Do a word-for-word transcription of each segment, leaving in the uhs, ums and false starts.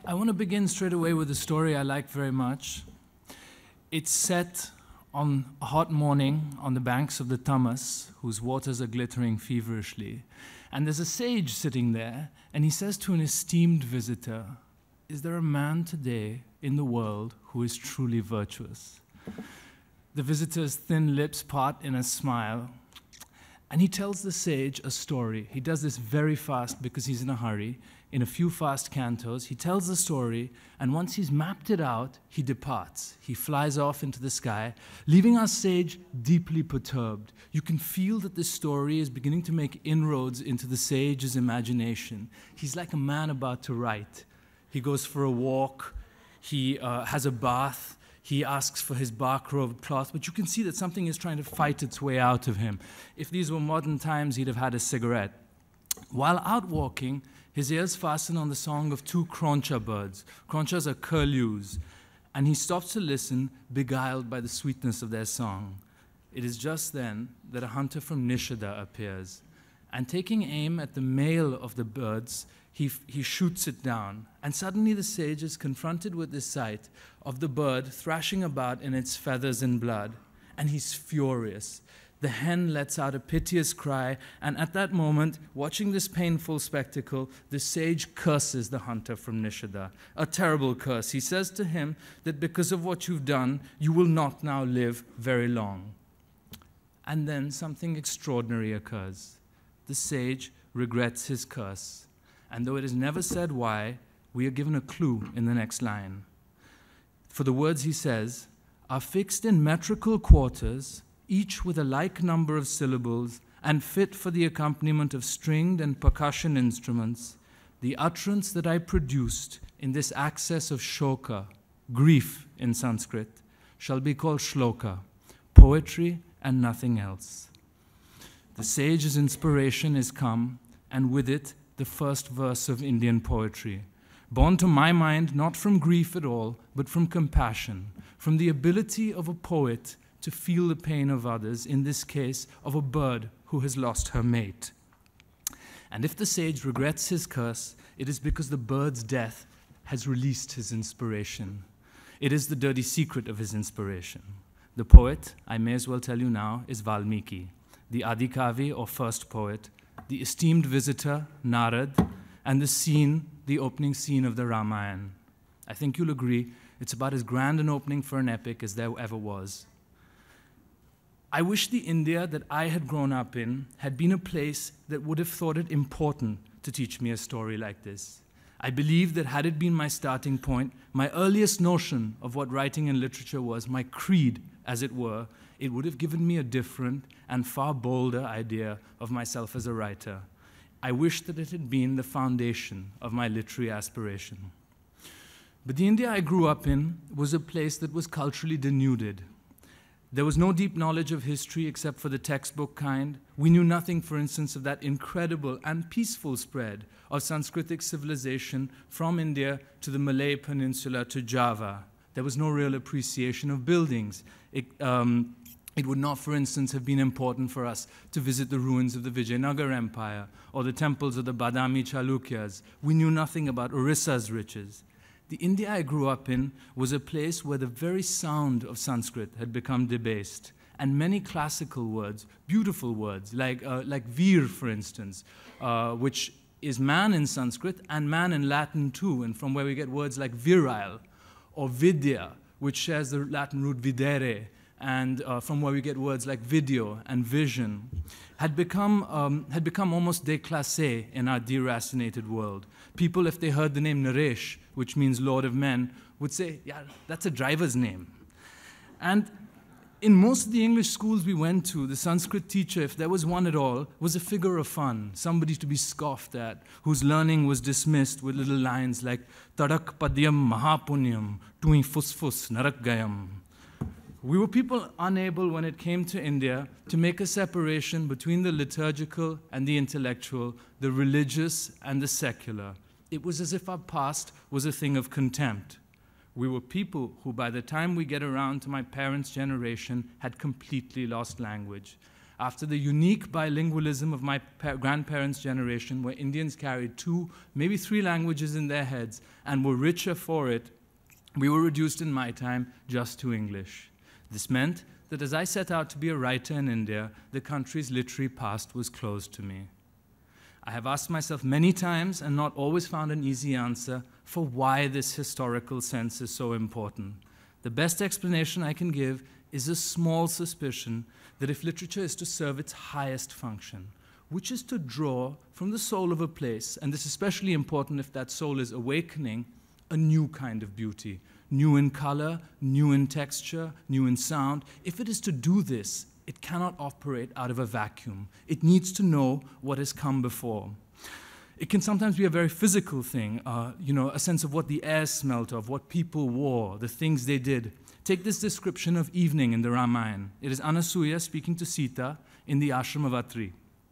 I want to begin straight away with a story I like very much. It's set on a hot morning on the banks of the Tamas, whose waters are glittering feverishly. And there's a sage sitting there, and he says to an esteemed visitor, "Is there a man today in the world who is truly virtuous?" The visitor's thin lips part in a smile, and he tells the sage a story. He does this very fast because he's in a hurry. In a few fast cantos, he tells the story, and once he's mapped it out, he departs. He flies off into the sky, leaving our sage deeply perturbed. You can feel that this story is beginning to make inroads into the sage's imagination. He's like a man about to write. He goes for a walk, he uh, has a bath, he asks for his bark-robed cloth, but you can see that something is trying to fight its way out of him. If these were modern times, he'd have had a cigarette. While out walking, his ears fasten on the song of two croncha birds. Cronchas are curlews, and he stops to listen, beguiled by the sweetness of their song. It is just then that a hunter from Nishida appears, and taking aim at the male of the birds, he, he shoots it down. And suddenly the sage is confronted with the sight of the bird thrashing about in its feathers and blood, and he's furious. The hen lets out a piteous cry, and at that moment, watching this painful spectacle, the sage curses the hunter from Nishida. A terrible curse. He says to him that because of what you've done, you will not now live very long. And then something extraordinary occurs. The sage regrets his curse, and though it is never said why, we are given a clue in the next line. For the words he says are fixed in metrical quarters, each with a like number of syllables, and fit for the accompaniment of stringed and percussion instruments, the utterance that I produced in this access of shoka, grief in Sanskrit, shall be called shloka, poetry and nothing else. The sage's inspiration is come, and with it the first verse of Indian poetry, born to my mind not from grief at all, but from compassion, from the ability of a poet to feel the pain of others, in this case of a bird who has lost her mate. And if the sage regrets his curse, it is because the bird's death has released his inspiration. It is the dirty secret of his inspiration. The poet, I may as well tell you now, is Valmiki, the Adikavi or first poet, the esteemed visitor, Narad, and the scene, the opening scene of the Ramayana. I think you'll agree, it's about as grand an opening for an epic as there ever was. I wish the India that I had grown up in had been a place that would have thought it important to teach me a story like this. I believe that had it been my starting point, my earliest notion of what writing and literature was, my creed, as it were, it would have given me a different and far bolder idea of myself as a writer. I wish that it had been the foundation of my literary aspiration. But the India I grew up in was a place that was culturally denuded. There was no deep knowledge of history except for the textbook kind. We knew nothing, for instance, of that incredible and peaceful spread of Sanskritic civilization from India to the Malay Peninsula to Java. There was no real appreciation of buildings. It, um, it would not, for instance, have been important for us to visit the ruins of the Vijayanagar Empire or the temples of the Badami Chalukyas. We knew nothing about Orissa's riches. The India I grew up in was a place where the very sound of Sanskrit had become debased, and many classical words, beautiful words, like, uh, like vir, for instance, uh, which is man in Sanskrit and man in Latin too, and from where we get words like virile, or vidya, which shares the Latin root videre, and uh, from where we get words like video and vision, had become, um, had become almost déclassé in our deracinated world. People, if they heard the name Naresh, which means Lord of Men, would say, yeah, that's a driver's name. And in most of the English schools we went to, the Sanskrit teacher, if there was one at all, was a figure of fun, somebody to be scoffed at, whose learning was dismissed with little lines like, Tadak padyam mahapunyam, tui fusfus narak gayam. We were people unable, when it came to India, to make a separation between the liturgical and the intellectual, the religious and the secular. It was as if our past was a thing of contempt. We were people who, by the time we get around to my parents' generation, had completely lost language. after the unique bilingualism of my grandparents' generation, where Indians carried two, maybe three languages in their heads and were richer for it, we were reduced in my time just to English. This meant that as I set out to be a writer in India, the country's literary past was closed to me. I have asked myself many times and not always found an easy answer for why this historical sense is so important. The best explanation I can give is a small suspicion that if literature is to serve its highest function, which is to draw from the soul of a place, and this is especially important if that soul is awakening, a new kind of beauty, new in color, new in texture, new in sound. If it is to do this, it cannot operate out of a vacuum. It needs to know what has come before. It can sometimes be a very physical thing, uh, you know, a sense of what the air smelt of, what people wore, the things they did. Take this description of evening in the Ramayana. It is Anasuya speaking to Sita in the ashram of Atri.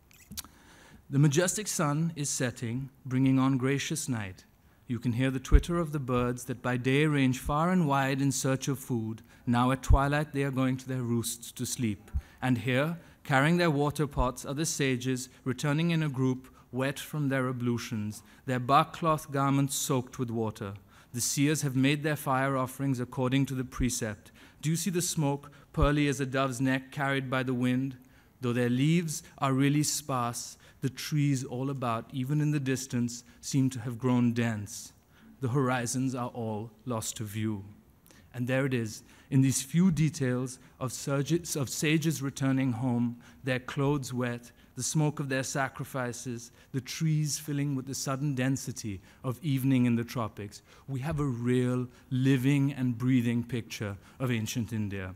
The majestic sun is setting, bringing on gracious night. You can hear the twitter of the birds that by day range far and wide in search of food. Now at twilight they are going to their roosts to sleep. And here, carrying their water pots, are the sages returning in a group, wet from their ablutions, their bark cloth garments soaked with water. The seers have made their fire offerings according to the precept. Do you see the smoke, pearly as a dove's neck carried by the wind? Though their leaves are really sparse, the trees all about, even in the distance, seem to have grown dense. The horizons are all lost to view. And there it is, in these few details of, surges, of sages returning home, their clothes wet, the smoke of their sacrifices, the trees filling with the sudden density of evening in the tropics. We have a real living and breathing picture of ancient India.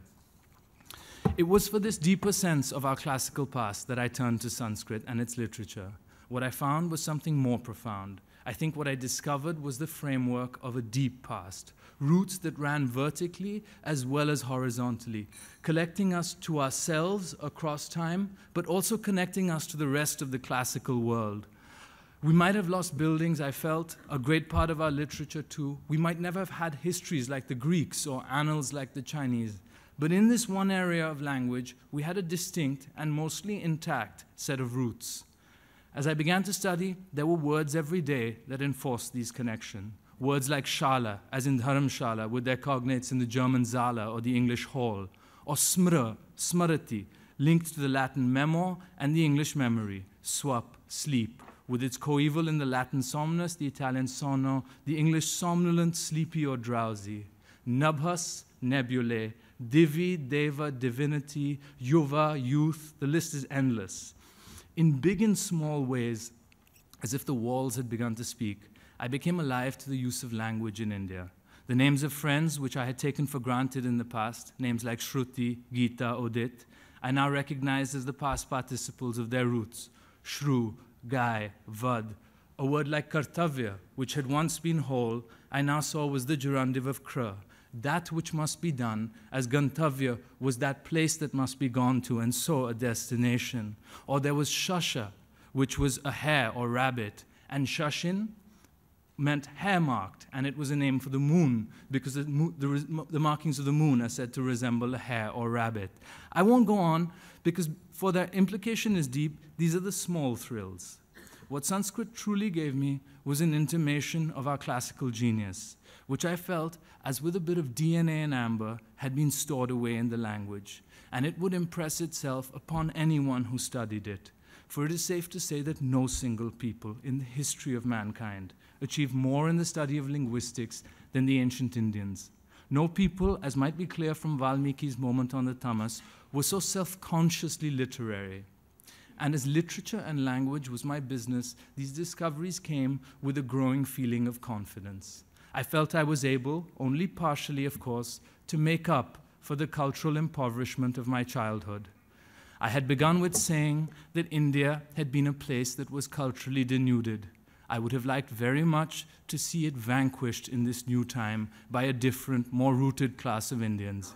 It was for this deeper sense of our classical past that I turned to Sanskrit and its literature. What I found was something more profound. I think what I discovered was the framework of a deep past, roots that ran vertically as well as horizontally, collecting us to ourselves across time, but also connecting us to the rest of the classical world. We might have lost buildings, I felt, a great part of our literature too. We might never have had histories like the Greeks or annals like the Chinese. But in this one area of language, we had a distinct and mostly intact set of roots. As I began to study, there were words every day that enforced these connections. Words like Shala, as in Dharamshala, with their cognates in the German Zala or the English hall, or Smra, Smarati, linked to the Latin memo and the English memory, Swap, sleep, with its coeval in the Latin somnus, the Italian sonno, the English somnolent, sleepy or drowsy, Nabhas, nebulae, Divi, Deva, divinity, Yuva, youth, the list is endless. In big and small ways, as if the walls had begun to speak, I became alive to the use of language in India. The names of friends which I had taken for granted in the past, names like Shruti, Gita, Odit, I now recognized as the past participles of their roots. Shru, Gai, Vad. A word like Kartavya, which had once been whole, I now saw was the gerundive of Kra. That which must be done, as Gantavya was that place that must be gone to, and so a destination. Or there was Shasha, which was a hare or rabbit, and Shashin meant hair-marked, and it was a name for the moon, because the, the, the markings of the moon are said to resemble a hare or rabbit. I won't go on, because for their implication is deep, these are the small thrills. What Sanskrit truly gave me was an intimation of our classical genius, which I felt, as with a bit of D N A in amber, had been stored away in the language, and it would impress itself upon anyone who studied it. For it is safe to say that no single people in the history of mankind achieved more in the study of linguistics than the ancient Indians. No people, as might be clear from Valmiki's moment on the Tamas, were so self-consciously literary. And as literature and language was my business, these discoveries came with a growing feeling of confidence. I felt I was able, only partially of course, to make up for the cultural impoverishment of my childhood. I had begun with saying that India had been a place that was culturally denuded. I would have liked very much to see it vanquished in this new time by a different, more rooted class of Indians.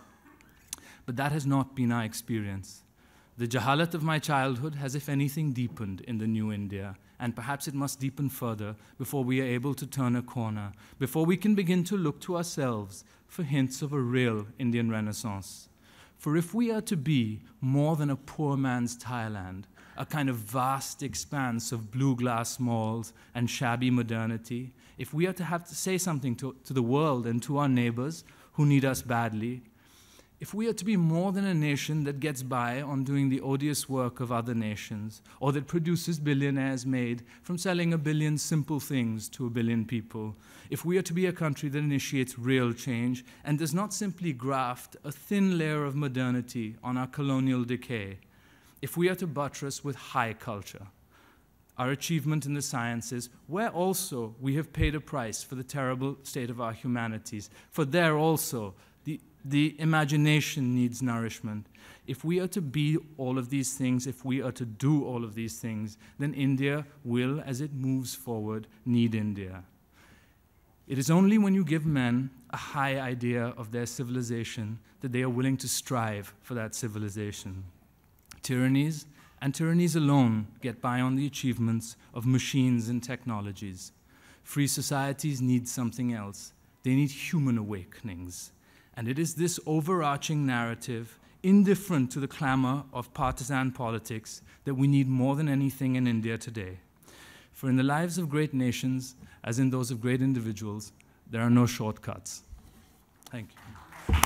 But that has not been our experience. The jahalat of my childhood has, if anything, deepened in the new India, and perhaps it must deepen further before we are able to turn a corner, before we can begin to look to ourselves for hints of a real Indian Renaissance. For if we are to be more than a poor man's Thailand, a kind of vast expanse of blue glass malls and shabby modernity, if we are to have to say something to, to the world and to our neighbors who need us badly, if we are to be more than a nation that gets by on doing the odious work of other nations, or that produces billionaires made from selling a billion simple things to a billion people, if we are to be a country that initiates real change and does not simply graft a thin layer of modernity on our colonial decay, if we are to buttress with high culture our achievement in the sciences, where also we have paid a price for the terrible state of our humanities, for there also the The imagination needs nourishment. If we are to be all of these things, if we are to do all of these things, then India will, as it moves forward, need India. It is only when you give men a high idea of their civilization that they are willing to strive for that civilization. Tyrannies, and tyrannies alone, get by on the achievements of machines and technologies. Free societies need something else. They need human awakenings. And it is this overarching narrative, indifferent to the clamor of partisan politics, that we need more than anything in India today. For in the lives of great nations, as in those of great individuals, there are no shortcuts. Thank you.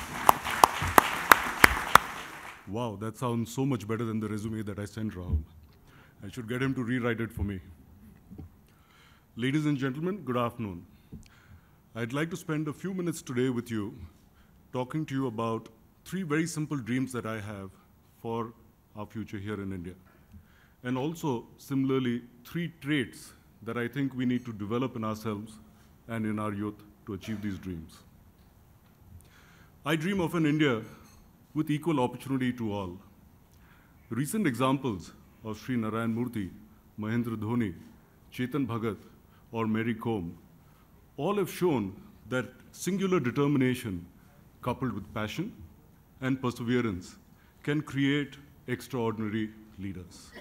Wow, that sounds so much better than the resume that I sent Rahul. I should get him to rewrite it for me. Ladies and gentlemen, good afternoon. I'd like to spend a few minutes today with you talking to you about three very simple dreams that I have for our future here in India. And also, similarly, three traits that I think we need to develop in ourselves and in our youth to achieve these dreams. I dream of an India with equal opportunity to all. Recent examples of Sri Narayan Murthy, Mahendra Dhoni, Chetan Bhagat, or Mary Kom all have shown that singular determination coupled with passion and perseverance can create extraordinary leaders.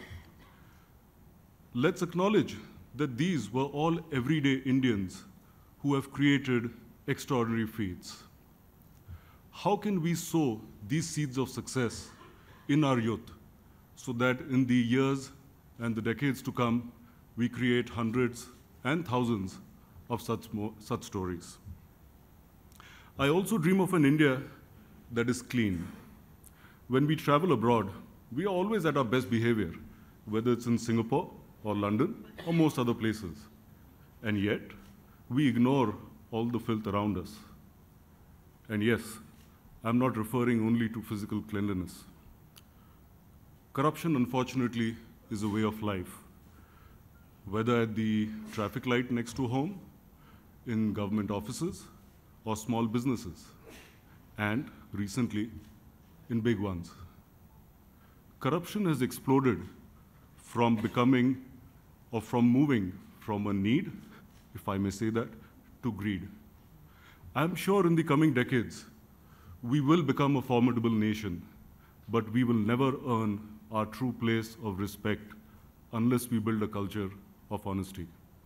Let's acknowledge that these were all everyday Indians who have created extraordinary feats. How can we sow these seeds of success in our youth so that in the years and the decades to come, we create hundreds and thousands of such, more, such stories? I also dream of an India that is clean. When we travel abroad, we are always at our best behavior, whether it's in Singapore or London or most other places. And yet, we ignore all the filth around us. And yes, I'm not referring only to physical cleanliness. Corruption, unfortunately, is a way of life, whether at the traffic light next to home, in government offices, or small businesses, and recently, in big ones. Corruption has exploded from becoming, or from moving from a need, if I may say that, to greed. I'm sure in the coming decades, we will become a formidable nation, but we will never earn our true place of respect unless we build a culture of honesty.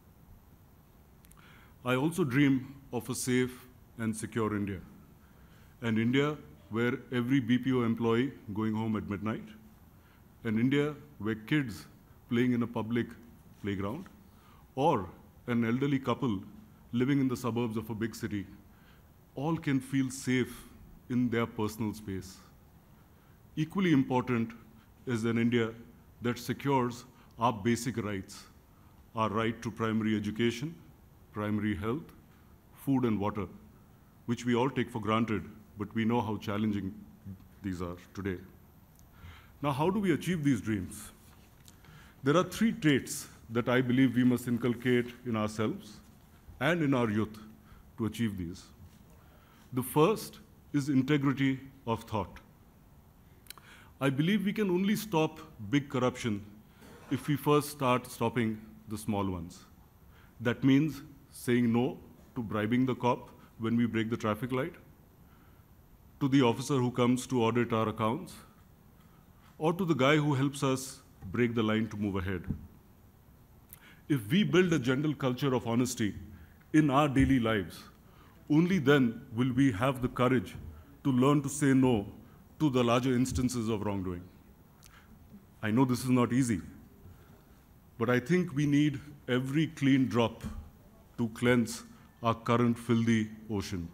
I also dream of a safe and secure India, an India where every B P O employee going home at midnight, an India where kids playing in a public playground, or an elderly couple living in the suburbs of a big city, all can feel safe in their personal space. Equally important is an India that secures our basic rights, our right to primary education, primary health, food and water, which we all take for granted, but we know how challenging these are today. Now, how do we achieve these dreams? There are three traits that I believe we must inculcate in ourselves and in our youth to achieve these. The first is integrity of thought. I believe we can only stop big corruption if we first start stopping the small ones. That means saying no to bribing the cop when we break the traffic light, to the officer who comes to audit our accounts, or to the guy who helps us break the line to move ahead. If we build a general culture of honesty in our daily lives, only then will we have the courage to learn to say no to the larger instances of wrongdoing. I know this is not easy, but I think we need every clean drop to cleanse our current filthy ocean.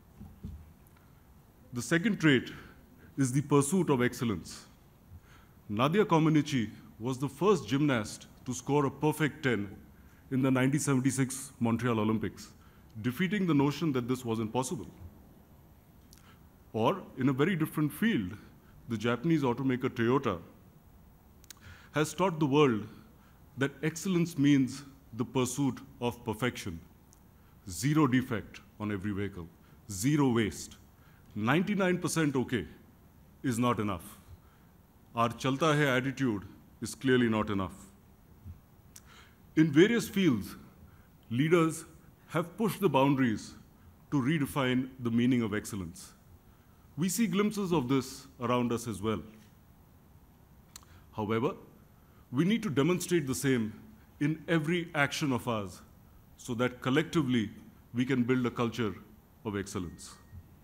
The second trait is the pursuit of excellence. Nadia Comaneci was the first gymnast to score a perfect ten in the nineteen seventy-six Montreal Olympics, defeating the notion that this wasn't possible. Or, in a very different field, the Japanese automaker Toyota has taught the world that excellence means the pursuit of perfection. Zero defect on every vehicle, zero waste. ninety-nine percent okay is not enough. Our chalta hai attitude is clearly not enough. In various fields, leaders have pushed the boundaries to redefine the meaning of excellence. We see glimpses of this around us as well. However, we need to demonstrate the same in every action of ours so that collectively we can build a culture of excellence.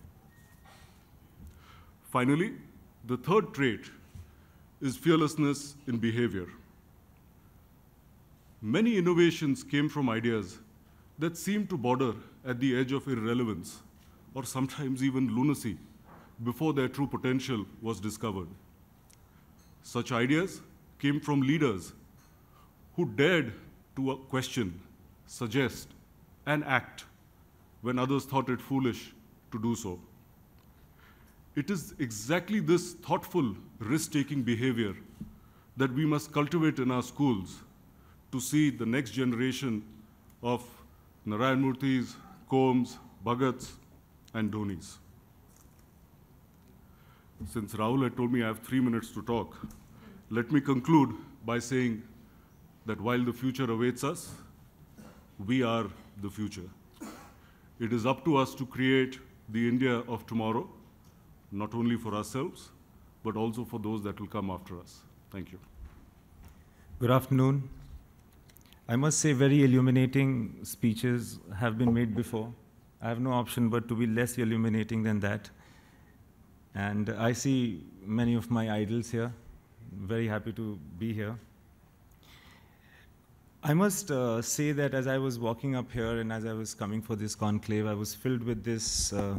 Finally, the third trait is fearlessness in behavior. Many innovations came from ideas that seemed to border at the edge of irrelevance or sometimes even lunacy before their true potential was discovered. Such ideas came from leaders who dared to question, suggest, and act when others thought it foolish to do so. It is exactly this thoughtful, risk-taking behavior that we must cultivate in our schools to see the next generation of Narayan Murthis, Combs, Bhagats, and Dhonis. Since Rahul had told me I have three minutes to talk, let me conclude by saying that while the future awaits us, we are the future. It is up to us to create the India of tomorrow, not only for ourselves, but also for those that will come after us. Thank you. Good afternoon. I must say very illuminating speeches have been made before. I have no option but to be less illuminating than that. And I see many of my idols here. Very happy to be here. I must uh, say that as I was walking up here and as I was coming for this conclave, I was filled with this uh,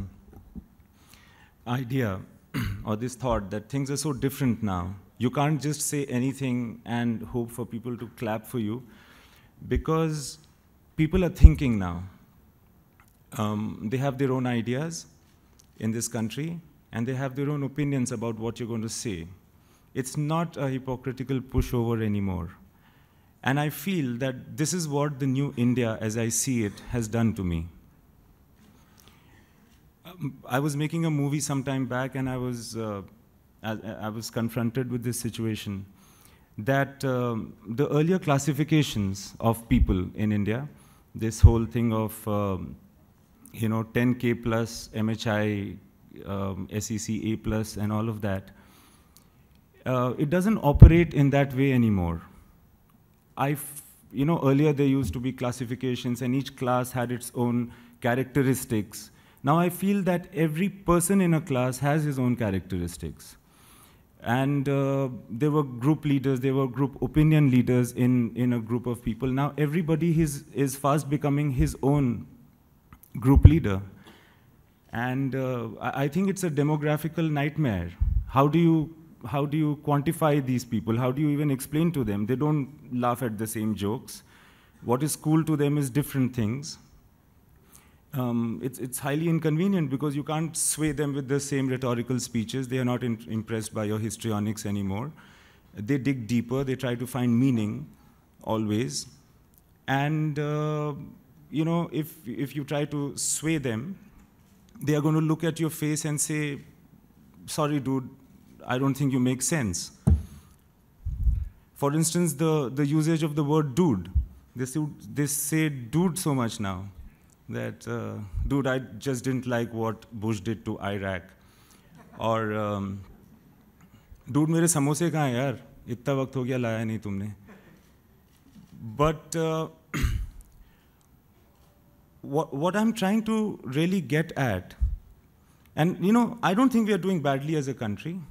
idea or this thought that things are so different now. You can't just say anything and hope for people to clap for you because people are thinking now. Um, they have their own ideas in this country and they have their own opinions about what you're going to say. It's not a hypocritical pushover anymore. And I feel that this is what the new India, as I see it, has done to me. Um, I was making a movie some time back, and I was, uh, I, I was confronted with this situation that um, the earlier classifications of people in India, this whole thing of, um, you know, ten K plus, M H I, um, S E C A plus, and all of that, uh, it doesn't operate in that way anymore. I, you know, earlier there used to be classifications and each class had its own characteristics. Now I feel that every person in a class has his own characteristics. And uh, there were group leaders, there were group opinion leaders in, in a group of people. Now everybody is, is fast becoming his own group leader. And uh, I, I think it's a demographical nightmare. How do you How do you quantify these people? How do you even explain to them? They don't laugh at the same jokes. What is cool to them is different things. Um, it's, it's highly inconvenient because you can't sway them with the same rhetorical speeches. They are not in, impressed by your histrionics anymore. They dig deeper. They try to find meaning always. And uh, you know, if, if you try to sway them, they are going to look at your face and say, sorry, dude, I don't think you make sense. For instance, the, the usage of the word dude. They say, they say dude so much now that, uh, dude, I just didn't like what Bush did to Iraq. Or, um, dude, mere samose kahan hai yaar? Itta waqt ho gaya, laya nahi tumne. But uh, what, what I'm trying to really get at, and you know, I don't think we are doing badly as a country.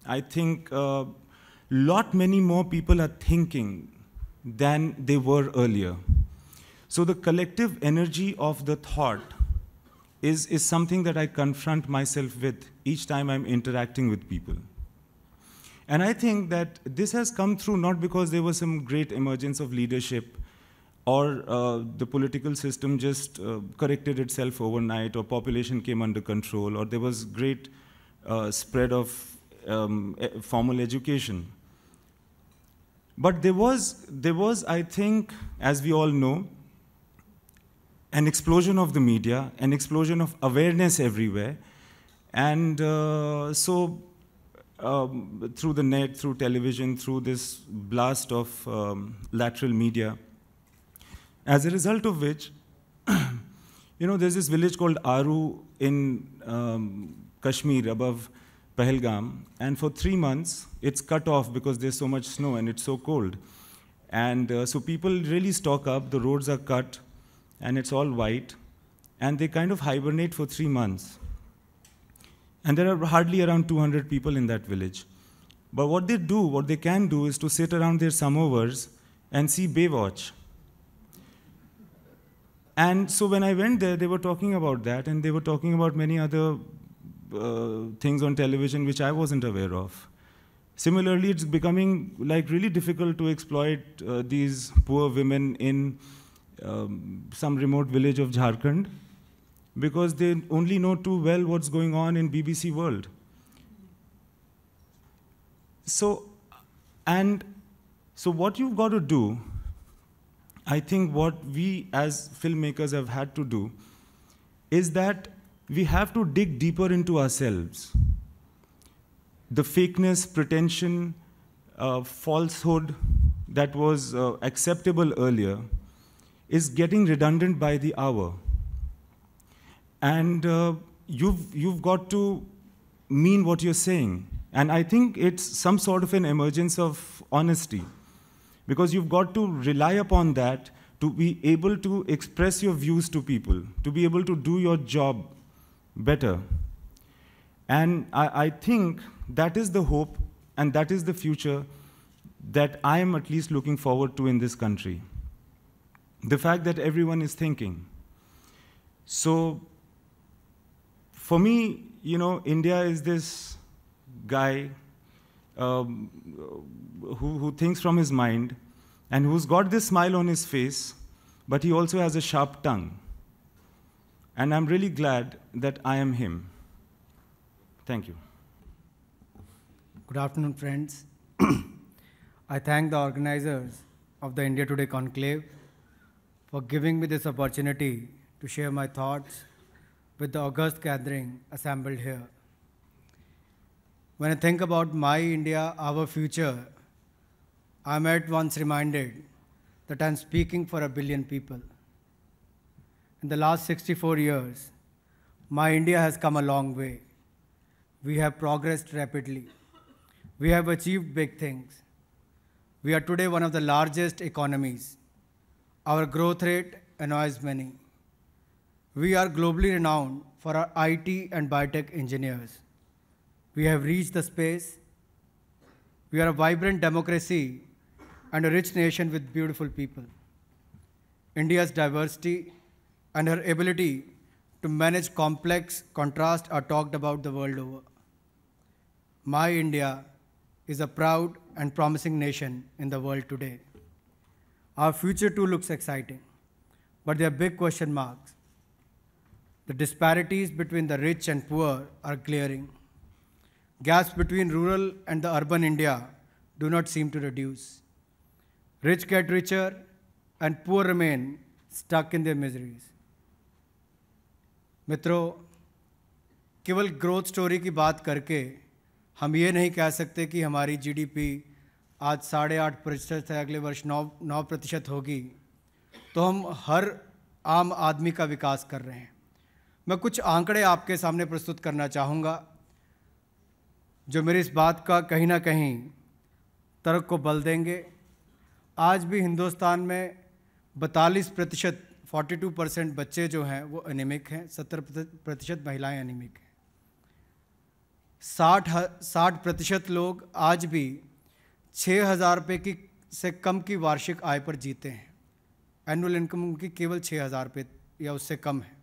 I think a uh, lot many more people are thinking than they were earlier. So the collective energy of the thought is, is something that I confront myself with each time I'm interacting with people. And I think that this has come through not because there was some great emergence of leadership or uh, the political system just uh, corrected itself overnight, or population came under control, or there was great uh, spread of um, e formal education. But there was, there was, I think, as we all know, an explosion of the media, an explosion of awareness everywhere. And uh, so um, through the net, through television, through this blast of um, lateral media, as a result of which, you know, there's this village called Aru in um, Kashmir above Pahalgam, and for three months it's cut off because there's so much snow and it's so cold. And uh, so people really stock up, the roads are cut, and it's all white, and they kind of hibernate for three months. And there are hardly around two hundred people in that village. But what they do, what they can do, is to sit around their samovars and see Baywatch. And so when I went there, they were talking about that, and they were talking about many other uh, things on television which I wasn't aware of. Similarly, it's becoming like really difficult to exploit uh, these poor women in um, some remote village of Jharkhand because they only know too well what's going on in B B C World. So, and so what you've got to do, I think what we as filmmakers have had to do is that we have to dig deeper into ourselves. The fakeness, pretension, uh, falsehood that was uh, acceptable earlier is getting redundant by the hour. And uh, you've, you've got to mean what you're saying. And I think it's some sort of an emergence of honesty, because you've got to rely upon that to be able to express your views to people, to be able to do your job better. And I, I think that is the hope and that is the future that I am at least looking forward to in this country. The fact that everyone is thinking. So for me, you know, India is this guy um, who, who thinks from his mind and who's got this smile on his face, but he also has a sharp tongue. And I'm really glad that I am him. Thank you. Good afternoon, friends. I thank the organizers of the India Today Conclave for giving me this opportunity to share my thoughts with the august gathering assembled here. When I think about my India, our future, I'm at once reminded that I'm speaking for a billion people. In the last sixty-four years, my India has come a long way. We have progressed rapidly. We have achieved big things. We are today one of the largest economies. Our growth rate annoys many. We are globally renowned for our I T and biotech engineers. We have reached the space. We are a vibrant democracy and a rich nation with beautiful people. India's diversity and her ability to manage complex contrast are talked about the world over. My India is a proud and promising nation in the world today. Our future too looks exciting, but there are big question marks. The disparities between the rich and poor are glaring. Gaps between rural and the urban India do not seem to reduce. Rich get richer and poor remain stuck in their miseries. मित्रों, केवल growth story की बात करके हम ये नहीं कह सकते कि हमारी जीडीपी आज साढ़े आठ प्रतिशत है, अगले वर्ष नौ नौ प्रतिशत होगी, तो हम हर आम आदमी का विकास कर रहे हैं। मैं कुछ आंकड़े आपके सामने प्रस्तुत करना चाहूँगा जो मेरी इस बात का कहीं ना कहीं तर्क को बल देंगे। आज भी हिंदुस्तान में बयालीस प्रतिशत बयालीस परसेंट बच्चे जो हैं वो एनीमिक हैं, सत्तर प्रतिशत महिलाएं एनीमिक हैं। साठ साठ प्रतिशत लोग आज भी छः हज़ार रुपये की से कम की वार्षिक आय पर जीते हैं। एनुअल इनकम उनकी केवल छः हज़ार रुपये या उससे कम है।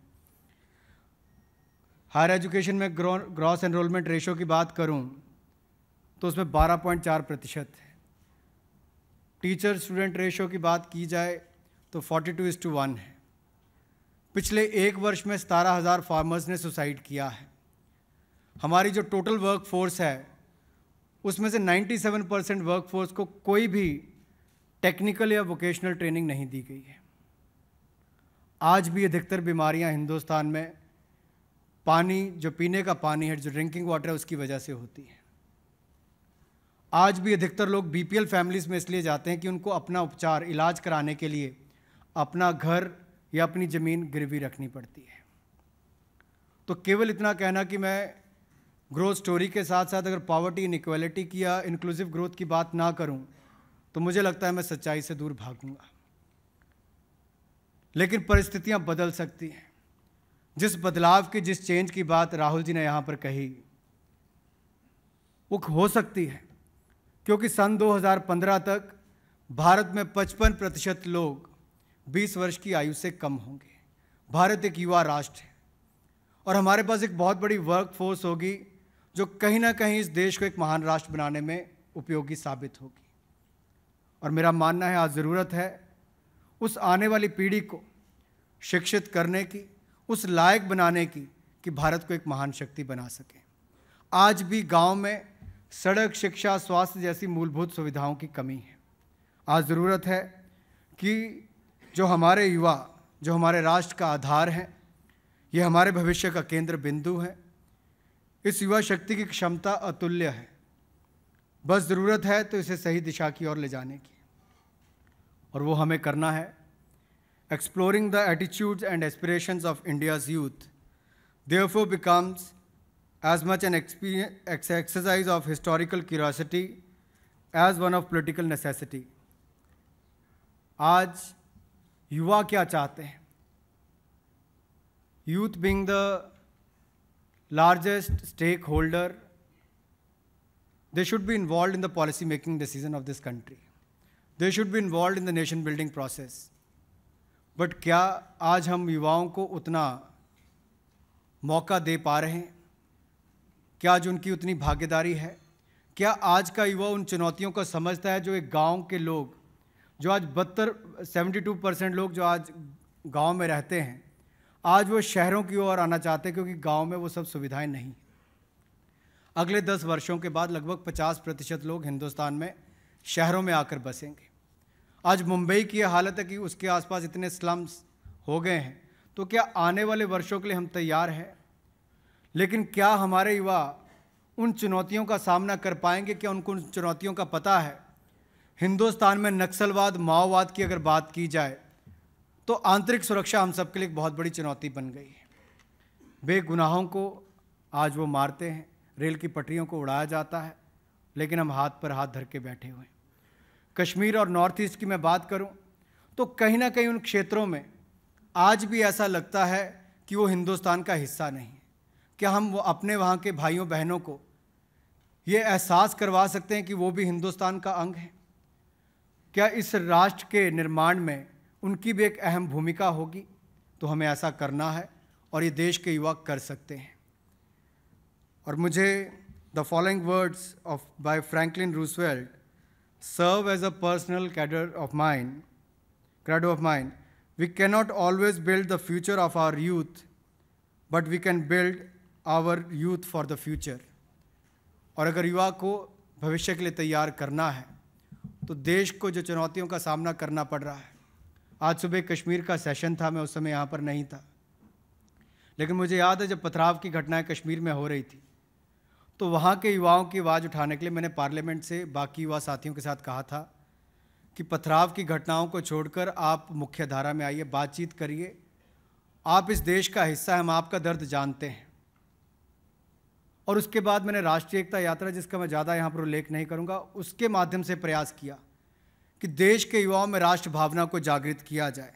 हायर एजुकेशन में ग्रो ग्रॉस एनरोलमेंट रेशो की बात करूं तो उसमें बारह पॉइंट चार प्रतिशत है। टीचर स्टूडेंट रेशो की बात की जाए तो forty two is two one है। पिछले एक वर्ष में सतारह हज़ार फार्मर्स ने सुसाइड किया है। हमारी जो टोटल वर्क फोर्स है उसमें से सत्तानवे परसेंट वर्क फोर्स को कोई भी टेक्निकल या वोकेशनल ट्रेनिंग नहीं दी गई है। आज भी अधिकतर बीमारियां हिंदुस्तान में पानी, जो पीने का पानी है, जो ड्रिंकिंग वाटर है, उसकी वजह से होती है। आज भी अधिकतर लोग बीपीएल फैमिलीज़ में इसलिए जाते हैं कि उनको अपना उपचार, इलाज कराने के लिए अपना घर या अपनी ज़मीन गिरवी रखनी पड़ती है। तो केवल इतना कहना कि मैं ग्रोथ स्टोरी के साथ साथ अगर पॉवर्टी, इनइक्वालिटी की या इंक्लूसिव ग्रोथ की बात ना करूं तो मुझे लगता है मैं सच्चाई से दूर भागूंगा। लेकिन परिस्थितियां बदल सकती हैं। जिस बदलाव की, जिस चेंज की बात राहुल जी ने यहाँ पर कही, वो हो सकती है क्योंकि सन दो हज़ार पंद्रह तक भारत में पचपन प्रतिशत लोग बीस वर्ष की आयु से कम होंगे। भारत एक युवा राष्ट्र है और हमारे पास एक बहुत बड़ी वर्क फोर्स होगी जो कहीं ना कहीं इस देश को एक महान राष्ट्र बनाने में उपयोगी साबित होगी। और मेरा मानना है आज ज़रूरत है उस आने वाली पीढ़ी को शिक्षित करने की, उस लायक बनाने की कि भारत को एक महान शक्ति बना सके। आज भी गांव में सड़क, शिक्षा, स्वास्थ्य जैसी मूलभूत सुविधाओं की कमी है। आज ज़रूरत है कि जो हमारे युवा, जो हमारे राष्ट्र का आधार हैं, ये हमारे भविष्य का केंद्र बिंदु है। इस युवा शक्ति की क्षमता अतुल्य है। बस ज़रूरत है तो इसे सही दिशा की ओर ले जाने की, और वो हमें करना है। Exploring the attitudes and aspirations of India's youth therefore becomes as much an exercise of historical curiosity as one of political necessity. आज युवा क्या चाहते हैं? Youth being the largest stakeholder, they should be involved in the policy making decision of this country. They should be involved in the nation building process. But क्या आज हम युवाओं को उतना मौका दे पा रहे हैं? क्या आज उनकी उतनी भागीदारी है? क्या आज का युवा उन चुनौतियों को समझता है जो एक गांव के लोग, जो आज बहत्तर सेवेंटी टू परसेंट लोग जो आज गांव में रहते हैं, आज वो शहरों की ओर आना चाहते हैं क्योंकि गांव में वो सब सुविधाएं नहीं। अगले दस वर्षों के बाद लगभग पचास प्रतिशत लोग हिंदुस्तान में शहरों में आकर बसेंगे। आज मुंबई की हालत है कि उसके आसपास इतने स्लम्स हो गए हैं, तो क्या आने वाले वर्षों के लिए हम तैयार हैं? लेकिन क्या हमारे युवा उन चुनौतियों का सामना कर पाएंगे? क्या उनको उन चुनौतियों का पता है? हिंदुस्तान में नक्सलवाद, माओवाद की अगर बात की जाए तो आंतरिक सुरक्षा हम सबके लिए एक बहुत बड़ी चुनौती बन गई है। बेगुनाहों को आज वो मारते हैं, रेल की पटरियों को उड़ाया जाता है, लेकिन हम हाथ पर हाथ धर के बैठे हुए हैं। कश्मीर और नॉर्थ ईस्ट की मैं बात करूं तो कहीं ना कहीं उन क्षेत्रों में आज भी ऐसा लगता है कि वो हिंदुस्तान का हिस्सा नहीं है। क्या हम वो अपने वहाँ के भाइयों बहनों को ये एहसास करवा सकते हैं कि वो भी हिंदुस्तान का अंग है? क्या इस राष्ट्र के निर्माण में उनकी भी एक अहम भूमिका होगी? तो हमें ऐसा करना है और ये देश के युवा कर सकते हैं। और मुझे the following words of by Franklin Roosevelt serve as a personal cadre of mine, credo of mine. We cannot always build the future of our youth, but we can build our youth for the future. और अगर युवा को भविष्य के लिए तैयार करना है तो देश को जो चुनौतियों का सामना करना पड़ रहा है, आज सुबह कश्मीर का सेशन था, मैं उस समय यहाँ पर नहीं था, लेकिन मुझे याद है जब पथराव की घटनाएं कश्मीर में हो रही थी तो वहाँ के युवाओं की आवाज़ उठाने के लिए मैंने पार्लियामेंट से बाकी युवा साथियों के साथ कहा था कि पथराव की घटनाओं को छोड़कर आप मुख्य धारा में आइए, बातचीत करिए। आप इस देश का हिस्सा हैं, हम आपका दर्द जानते हैं। और उसके बाद मैंने राष्ट्रीय एकता यात्रा, जिसका मैं ज़्यादा यहाँ पर उल्लेख नहीं करूँगा, उसके माध्यम से प्रयास किया कि देश के युवाओं में राष्ट्र भावना को जागृत किया जाए।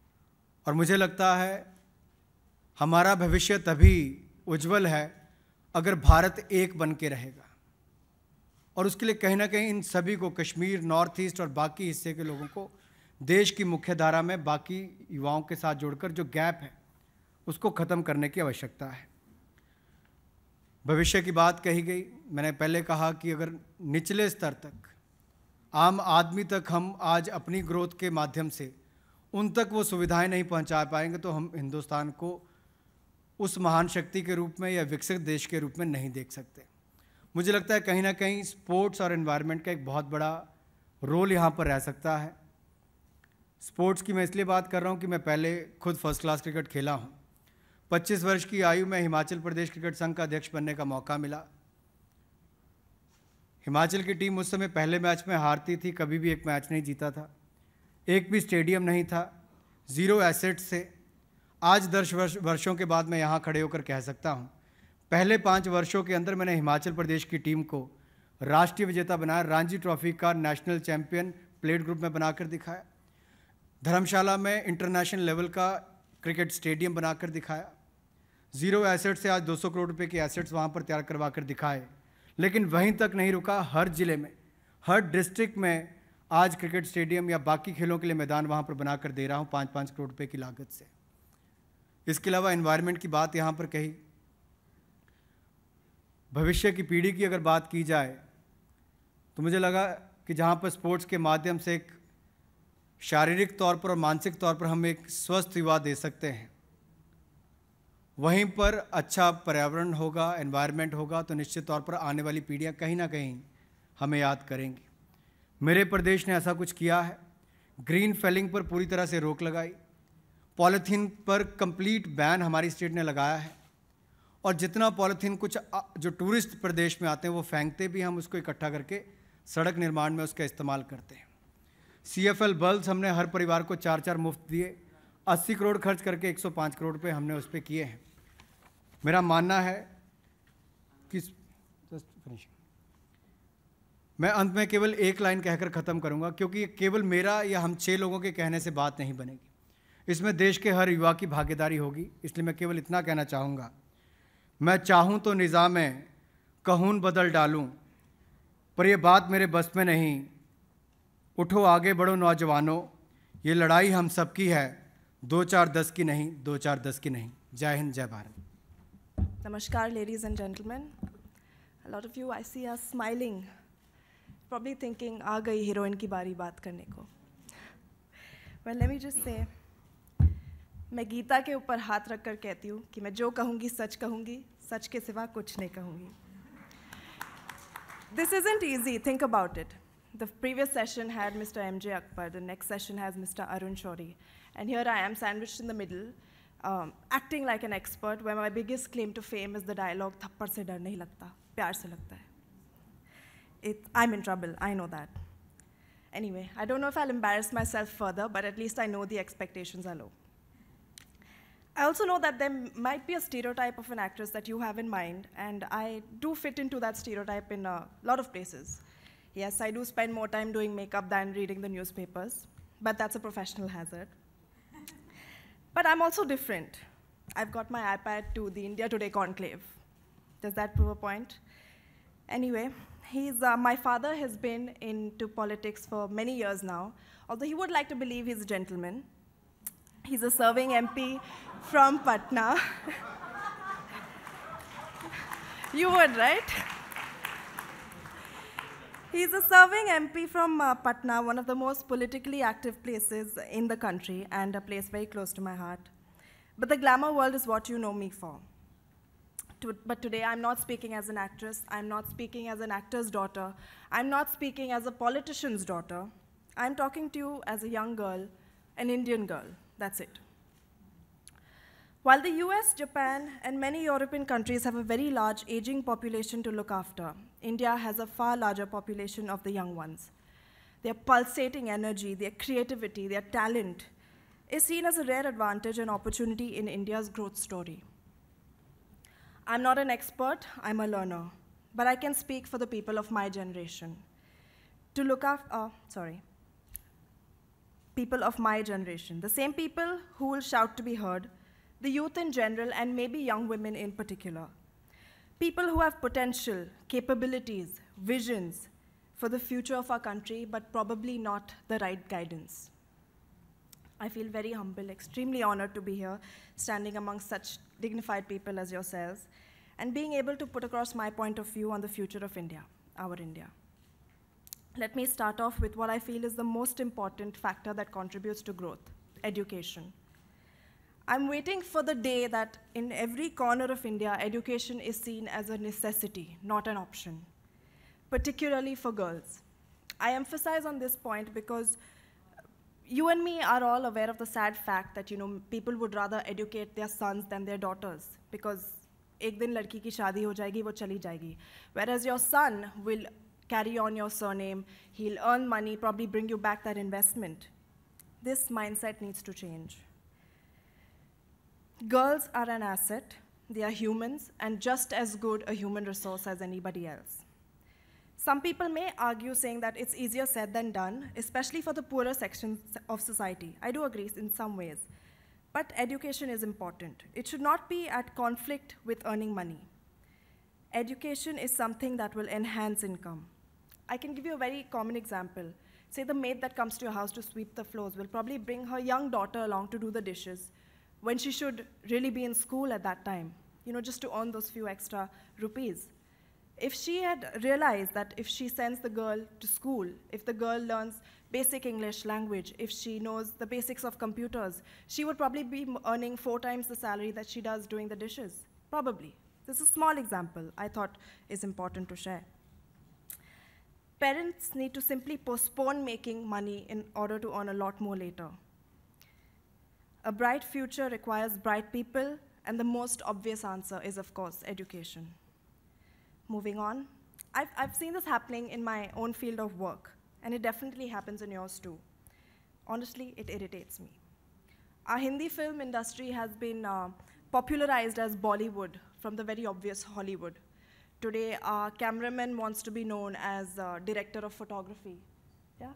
और मुझे लगता है हमारा भविष्य तभी उज्जवल है अगर भारत एक बन के रहेगा। और उसके लिए कहीं ना कहीं इन सभी को, कश्मीर, नॉर्थ ईस्ट और बाकी हिस्से के लोगों को देश की मुख्य धारा में बाकी युवाओं के साथ जोड़कर जो गैप है उसको ख़त्म करने की आवश्यकता है। भविष्य की बात कही गई। मैंने पहले कहा कि अगर निचले स्तर तक, आम आदमी तक हम आज अपनी ग्रोथ के माध्यम से उन तक वो सुविधाएं नहीं पहुंचा पाएंगे तो हम हिंदुस्तान को उस महान शक्ति के रूप में या विकसित देश के रूप में नहीं देख सकते। मुझे लगता है कहीं ना कहीं स्पोर्ट्स और एनवायरनमेंट का एक बहुत बड़ा रोल यहाँ पर रह सकता है। स्पोर्ट्स की मैं इसलिए बात कर रहा हूँ कि मैं पहले खुद फर्स्ट क्लास क्रिकेट खेला हूँ। पच्चीस वर्ष की आयु में हिमाचल प्रदेश क्रिकेट संघ का अध्यक्ष बनने का मौका मिला। हिमाचल की टीम उस समय पहले मैच में हारती थी, कभी भी एक मैच नहीं जीता था, एक भी स्टेडियम नहीं था, ज़ीरो एसेट्स से। आज दस वर्ष वर्षों के बाद मैं यहाँ खड़े होकर कह सकता हूँ, पहले पाँच वर्षों के अंदर मैंने हिमाचल प्रदेश की टीम को राष्ट्रीय विजेता बनाया, रणजी ट्रॉफी का नेशनल चैंपियन प्लेट ग्रुप में बनाकर दिखाया, धर्मशाला में इंटरनेशनल लेवल का क्रिकेट स्टेडियम बनाकर दिखाया, ज़ीरो एसेट से आज दो सौ करोड़ रुपए के एसेट्स वहाँ पर तैयार करवा कर दिखाए। लेकिन वहीं तक नहीं रुका, हर जिले में, हर डिस्ट्रिक्ट में आज क्रिकेट स्टेडियम या बाकी खेलों के लिए मैदान वहाँ पर बनाकर दे रहा हूँ पाँच पाँच करोड़ रुपए की लागत से। इसके अलावा एनवायरनमेंट की बात यहाँ पर कही। भविष्य की पीढ़ी की अगर बात की जाए तो मुझे लगा कि जहाँ पर स्पोर्ट्स के माध्यम से एक शारीरिक तौर पर और मानसिक तौर पर हम एक स्वस्थ युवा दे सकते हैं, वहीं पर अच्छा पर्यावरण होगा, एनवायरनमेंट होगा तो निश्चित तौर पर आने वाली पीढ़ियाँ कहीं ना कहीं हमें याद करेंगी। मेरे प्रदेश ने ऐसा कुछ किया है। ग्रीन फेलिंग पर पूरी तरह से रोक लगाई, पॉलीथीन पर कंप्लीट बैन हमारी स्टेट ने लगाया है, और जितना पॉलीथीन कुछ जो टूरिस्ट प्रदेश में आते हैं वो फेंकते भी, हम उसको इकट्ठा करके सड़क निर्माण में उसका इस्तेमाल करते हैं। सी एफ एल बल्ब्स हमने हर परिवार को चार चार मुफ्त दिए, अस्सी करोड़ खर्च करके एक सौ पाँच करोड़ रुपए हमने उस पर किए हैं। मेरा मानना है कि मैं अंत में केवल एक लाइन कहकर ख़त्म करूंगा, क्योंकि ये केवल मेरा या हम छः लोगों के कहने से बात नहीं बनेगी, इसमें देश के हर युवा की भागीदारी होगी। इसलिए मैं केवल इतना कहना चाहूँगा, मैं चाहूँ तो निज़ाम कहून बदल डालूँ, पर यह बात मेरे बस में नहीं। उठो आगे बढ़ो नौजवानों, ये लड़ाई हम सबकी है, दो चार दस की नहीं, दो चार दस की नहीं। जय हिंद, जय Bharat. Namaskar, ladies and gentlemen. A lot of you, I see, are smiling, probably thinking, "आ गई हीरोइन की बारी बात करने को." Well, let me just say, मैं गीता के ऊपर हाथ रखकर कहती हूँ कि मैं जो कहूँगी सच कहूँगी, सच के सिवा कुछ नहीं कहूँगी. This isn't easy. Think about it. The previous session had Mister M J Akbar. The next session has Mister Arun Shourie, and here I am, sandwiched in the middle. Um, acting like an expert, where my biggest claim to fame is the dialogue, "Thappad se dar nahi lagta, pyar se lagta hai." It, I'm in trouble, I know that. Anyway, I don't know if I'll embarrass myself further, but at least I know the expectations are low. I also know that there might be a stereotype of an actress that you have in mind, and I do fit into that stereotype in a lot of places. Yes, I do spend more time doing makeup than reading the newspapers, but that's a professional hazard. But I'm also different. I've got my iPad to the India Today Conclave. Does that prove a point? Anyway, he's, uh, my father has been into politics for many years now, although he would like to believe he's a gentleman. He's a serving M P from Patna. You would, right? He's a serving M P from uh, Patna, one of the most politically active places in the country, and a place very close to my heart. But the glamour world is what you know me for. To, but today I'm not speaking as an actress, I'm not speaking as an actor's daughter, I'm not speaking as a politician's daughter. I'm talking to you as a young girl, an Indian girl, that's it. While the U S, Japan, and many European countries have a very large aging population to look after, India has a far larger population of the young ones. Their pulsating energy, their creativity, their talent is seen as a rare advantage and opportunity in India's growth story. I'm not an expert, I'm a learner, but I can speak for the people of my generation. To look after, uh, sorry, people of my generation, the same people who will shout to be heard, the youth in general, and maybe young women in particular. People who have potential, capabilities, visions for the future of our country, but probably not the right guidance. I feel very humble, extremely honored to be here, standing among such dignified people as yourselves, and being able to put across my point of view on the future of India, our India. Let me start off with what I feel is the most important factor that contributes to growth: education. I'm waiting for the day that in every corner of India, education is seen as a necessity, not an option, particularly for girls. I emphasize on this point because you and me are all aware of the sad fact that, you know, people would rather educate their sons than their daughters, because ek din ladki ki shaadi ho jayegi, wo chali jayegi. Whereas your son will carry on your surname, he'll earn money, probably bring you back that investment. This mindset needs to change. Girls are an asset, they are humans, and just as good a human resource as anybody else. Some people may argue saying that it's easier said than done, especially for the poorer sections of society. I do agree in some ways. But education is important. It should not be at conflict with earning money. Education is something that will enhance income. I can give you a very common example. Say the maid that comes to your house to sweep the floors will probably bring her young daughter along to do the dishes, when she should really be in school at that time, you know, just to earn those few extra rupees. If she had realized that if she sends the girl to school, if the girl learns basic English language, if she knows the basics of computers, she would probably be earning four times the salary that she does doing the dishes, probably. This is a small example I thought is important to share. Parents need to simply postpone making money in order to earn a lot more later. A bright future requires bright people, and the most obvious answer is, of course, education. Moving on, I've, I've seen this happening in my own field of work, and it definitely happens in yours too. Honestly, it irritates me. Our Hindi film industry has been uh, popularized as Bollywood from the very obvious Hollywood. Today, our cameraman wants to be known as uh, director of photography. Yeah?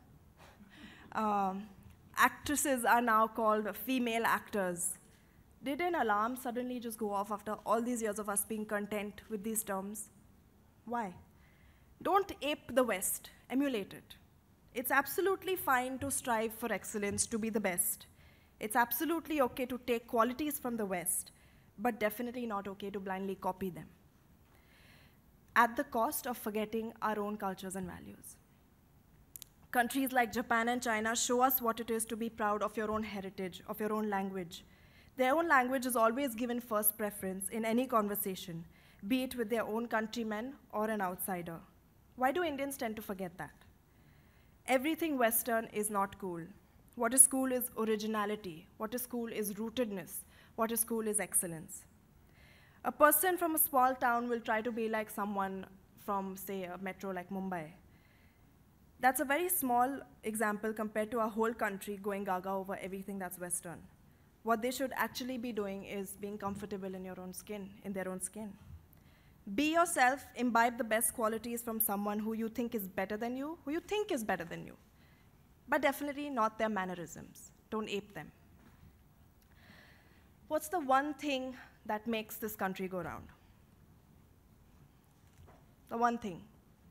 Um, Actresses are now called female actors. Did an alarm suddenly just go off after all these years of us being content with these terms? Why? Don't ape the West, emulate it. It's absolutely fine to strive for excellence, to be the best. It's absolutely okay to take qualities from the West, but definitely not okay to blindly copy them, at the cost of forgetting our own cultures and values. Countries like Japan and China show us what it is to be proud of your own heritage, of your own language. Their own language is always given first preference in any conversation, be it with their own countrymen or an outsider. Why do Indians tend to forget that? Everything Western is not cool. What is cool is originality. What is cool is rootedness. What is cool is excellence. A person from a small town will try to be like someone from, say, a metro like Mumbai. That's a very small example compared to our whole country going gaga over everything that's Western. What they should actually be doing is being comfortable in your own skin, in their own skin. Be yourself, imbibe the best qualities from someone who you think is better than you, who you think is better than you. But definitely not their mannerisms. Don't ape them. What's the one thing that makes this country go round? The one thing.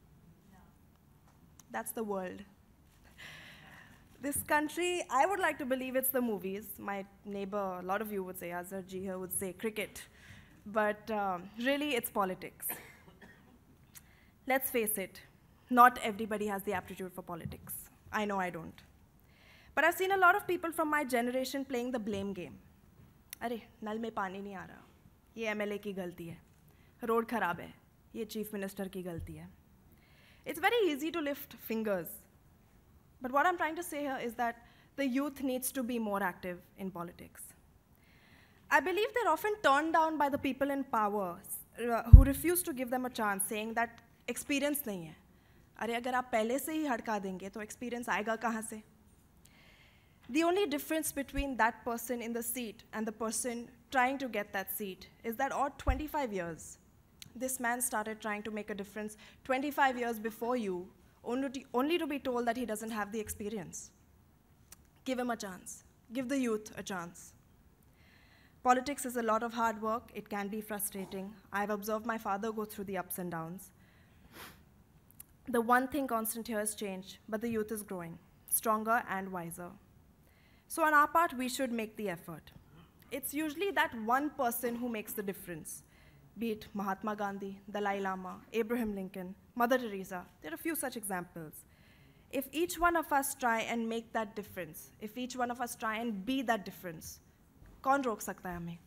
That's the world. This country, I would like to believe it's the movies. My neighbor, a lot of you would say, Azhar ji here would say cricket. But um, really, it's politics. Let's face it, not everybody has the aptitude for politics. I know I don't. But I've seen a lot of people from my generation playing the blame game. Arey, nal mein pani nahi aa raha. Ye M L A ki galti hai. Road kharab hai. Ye chief minister ki galti hai. It's very easy to lift fingers. But what I'm trying to say here is that the youth needs to be more active in politics. I believe they're often turned down by the people in power uh, who refuse to give them a chance, saying that experience nahi hai. अरे अगर आप पहले से ही हड़का देंगे तो experience आएगा कहाँ से? The only difference between that person in the seat and the person trying to get that seat is that odd twenty-five years. This man started trying to make a difference twenty-five years before you, only to, only to be told that he doesn't have the experience. Give him a chance. Give the youth a chance. Politics is a lot of hard work. It can be frustrating. I've observed my father go through the ups and downs. The one thing constant here is change, but the youth is growing, stronger and wiser. So on our part, we should make the effort. It's usually that one person who makes the difference, be it Mahatma Gandhi, Dalai Lama, Abraham Lincoln, Mother Teresa. There are a few such examples. If each one of us try and make that difference, if each one of us try and be that difference, kaun rok sakta hai hame?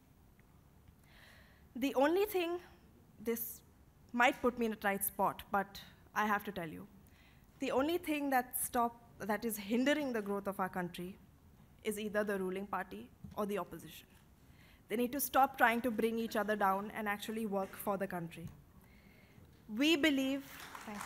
The only thing, this might put me in a tight spot, but I have to tell you, the only thing that stop, that is hindering the growth of our country is either the ruling party or the opposition. They need to stop trying to bring each other down and actually work for the country. We believe, thank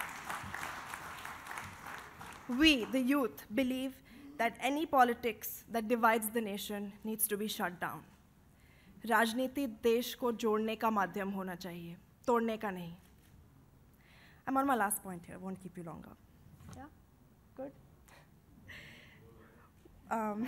you. We, the youth, believe that any politics that divides the nation needs to be shut down. राजनीति देश को जोड़ने का माध्यम होना चाहिए, तोड़ने का नहीं. I'm on my last point here, won't keep you longer. Yeah? Good? Um,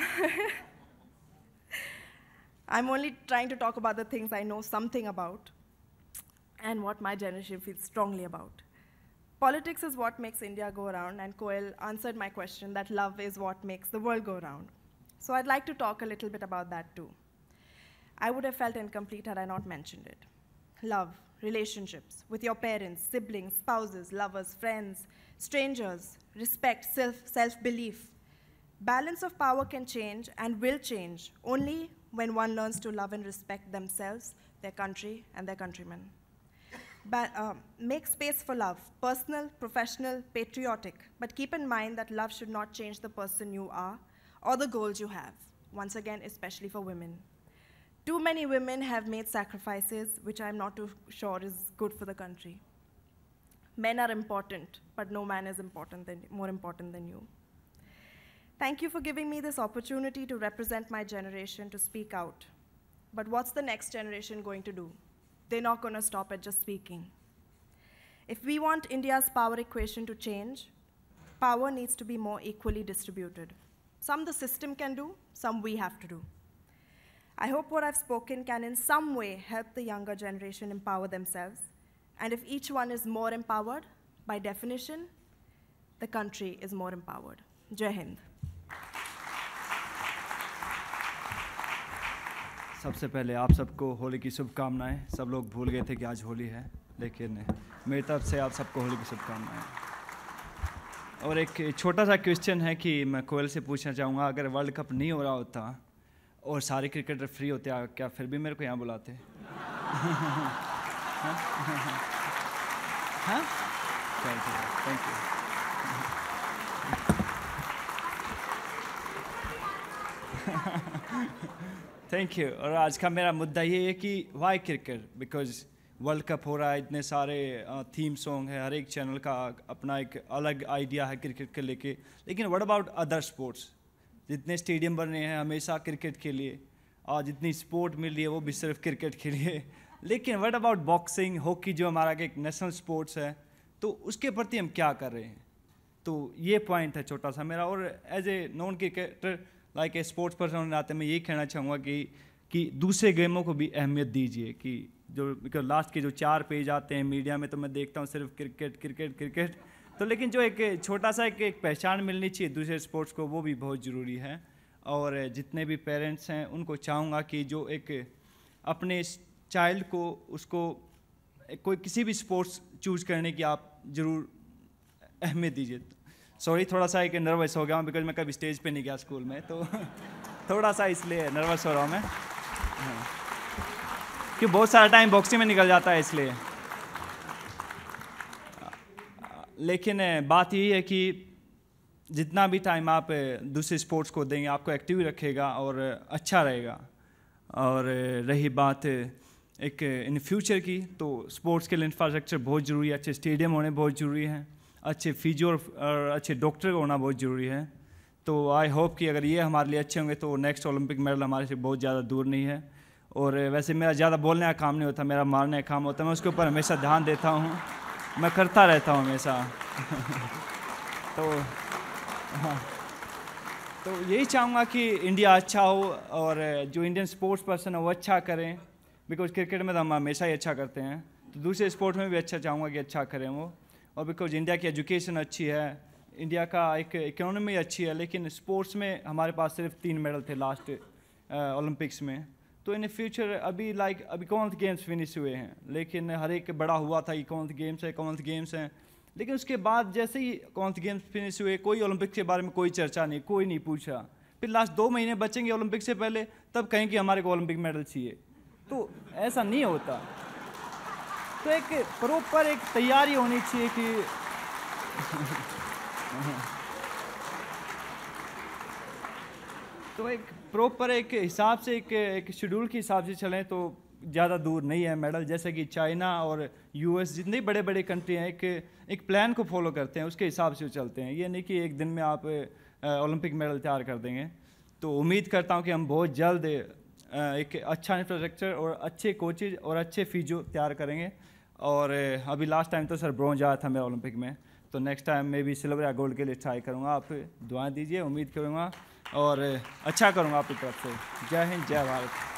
I'm only trying to talk about the things I know something about and what my generation feels strongly about. Politics is what makes India go around, and Koel answered my question that love is what makes the world go around. So I'd like to talk a little bit about that too. I would have felt incomplete had I not mentioned it. Love, relationships with your parents, siblings, spouses, lovers, friends, strangers, respect, self, self-belief. Balance of power can change and will change only when one learns to love and respect themselves, their country, and their countrymen. But, uh, make space for love, personal, professional, patriotic, but keep in mind that love should not change the person you are or the goals you have, once again, especially for women. Too many women have made sacrifices, which I'm not too sure is good for the country. Men are important, but no man is important than, more important than you. Thank you for giving me this opportunity to represent my generation, to speak out. But what's the next generation going to do? They're not going to stop at just speaking. If we want India's power equation to change, power needs to be more equally distributed. Some the system can do, some we have to do. I hope what I've spoken can in some way help the younger generation empower themselves. And if each one is more empowered, by definition, the country is more empowered. Jai Hind. सबसे पहले आप सबको होली की शुभकामनाएं. सब लोग भूल गए थे कि आज होली है, लेकिन मेरी तरफ से आप सबको होली की शुभकामनाएं. और एक छोटा सा क्वेश्चन है कि मैं कोयल से पूछना चाहूँगा, अगर वर्ल्ड कप नहीं हो रहा होता और सारे क्रिकेटर फ्री होते, क्या फिर भी मेरे को यहाँ बुलाते? हाँ? Thank you. Thank you. और आज का मेरा मुद्दा ये है कि why cricket, because world cup हो रहा है, इतने सारे थीम सॉन्ग है, हर एक चैनल का अपना एक अलग आइडिया है क्रिकेट के लेके. लेकिन व्हाट अबाउट अदर स्पोर्ट्स? जितने स्टेडियम बन रहे हैं हमेशा क्रिकेट के लिए, और जितनी स्पोर्ट मिल रही है वो भी सिर्फ क्रिकेट के लिए. लेकिन व्हाट अबाउट बॉक्सिंग, हॉकी, जो हमारा एक नेशनल स्पोर्ट्स है, तो उसके प्रति हम क्या कर रहे हैं? तो ये पॉइंट है छोटा सा मेरा. और as a non cricketer, like a sports person होने नाते मैं यही कहना चाहूँगा कि कि दूसरे गेमों को भी अहमियत दीजिए. कि जो लास्ट के जो चार पेज आते हैं मीडिया में, तो मैं देखता हूँ सिर्फ क्रिकेट क्रिकेट क्रिकेट. तो लेकिन जो एक छोटा सा एक, एक पहचान मिलनी चाहिए दूसरे स्पोर्ट्स को, वो भी बहुत ज़रूरी है. और जितने भी पेरेंट्स हैं उनको चाहूँगा कि जो एक अपने चाइल्ड को, उसको कोई किसी भी स्पोर्ट्स चूज़ करने की आप ज़रूर अहमियत दीजिए. सॉरी, थोड़ा सा एक नर्वस हो गया हूँ, बिकॉज मैं कभी स्टेज पे नहीं गया स्कूल में, तो थोड़ा सा इसलिए नर्वस हो रहा हूँ मैं. कि बहुत सारा टाइम बॉक्सिंग में निकल जाता है इसलिए. लेकिन बात यही है कि जितना भी टाइम आप दूसरे स्पोर्ट्स को देंगे, आपको एक्टिव रखेगा और अच्छा रहेगा. और रही बात एक इन फ्यूचर की, तो स्पोर्ट्स के लिए इंफ्रास्ट्रक्चर बहुत ज़रूरी है. अच्छे स्टेडियम होने बहुत ज़रूरी हैं, अच्छे फिजियो और अच्छे डॉक्टर होना बहुत ज़रूरी है. तो आई होप कि अगर ये हमारे लिए अच्छे होंगे तो नेक्स्ट ओलंपिक मेडल हमारे से बहुत ज़्यादा दूर नहीं है. और वैसे मेरा ज़्यादा बोलने का काम नहीं होता, मेरा मारने का काम होता है. मैं उसके ऊपर हमेशा ध्यान देता हूँ, मैं करता रहता हूँ हमेशा. तो हाँ, तो यही चाहूँगा कि इंडिया अच्छा हो और जो इंडियन स्पोर्ट्स पर्सन है वो अच्छा करें, बिकॉज क्रिकेट में तो हम हमेशा ही अच्छा करते हैं, तो दूसरे स्पोर्ट में भी अच्छा चाहूँगा कि अच्छा करें वो। और बिकॉज इंडिया की एजुकेशन अच्छी है, इंडिया का एक इकोनॉमी अच्छी है, लेकिन स्पोर्ट्स में हमारे पास सिर्फ तीन मेडल थे लास्ट ओलंपिक्स में। तो इन फ्यूचर अभी लाइक अभी कॉमनवेल्थ गेम्स फिनिश हुए हैं, लेकिन हर एक बड़ा हुआ था कि कॉमनवेल्थ गेम्स है कॉमनवेल्थ गेम्स हैं, लेकिन उसके बाद जैसे ही कॉमनवेल्थ गेम्स फिनिश हुए कोई ओलंपिक के बारे में कोई चर्चा नहीं, कोई नहीं पूछा। फिर लास्ट दो महीने बचेंगे ओलंपिक से पहले, तब कहें कि हमारे को ओलंपिक मेडल चाहिए। तो ऐसा नहीं होता। तो एक प्रॉपर एक तैयारी होनी चाहिए कि तो एक प्रॉपर एक हिसाब से एक एक शेड्यूल के हिसाब से चलें तो ज़्यादा दूर नहीं है मेडल। जैसे कि चाइना और यूएस जितने बड़े बड़े कंट्री हैं एक एक प्लान को फॉलो करते हैं, उसके हिसाब से चलते हैं। ये नहीं कि एक दिन में आप ओलंपिक मेडल तैयार कर देंगे। तो उम्मीद करता हूँ कि हम बहुत जल्द एक अच्छा इंफ्रास्ट्रक्चर और अच्छे कोचेज और अच्छे फिजियो तैयार करेंगे। और अभी लास्ट टाइम तो सर ब्रॉन्ज आया था मेरा ओलंपिक में, तो नेक्स्ट टाइम मैं भी सिल्वर या गोल्ड के लिए ट्राई करूँगा। आप दुआएं दीजिए, उम्मीद करूँगा और अच्छा करूँगा आपकी तरफ से। जय हिंद, जय भारत।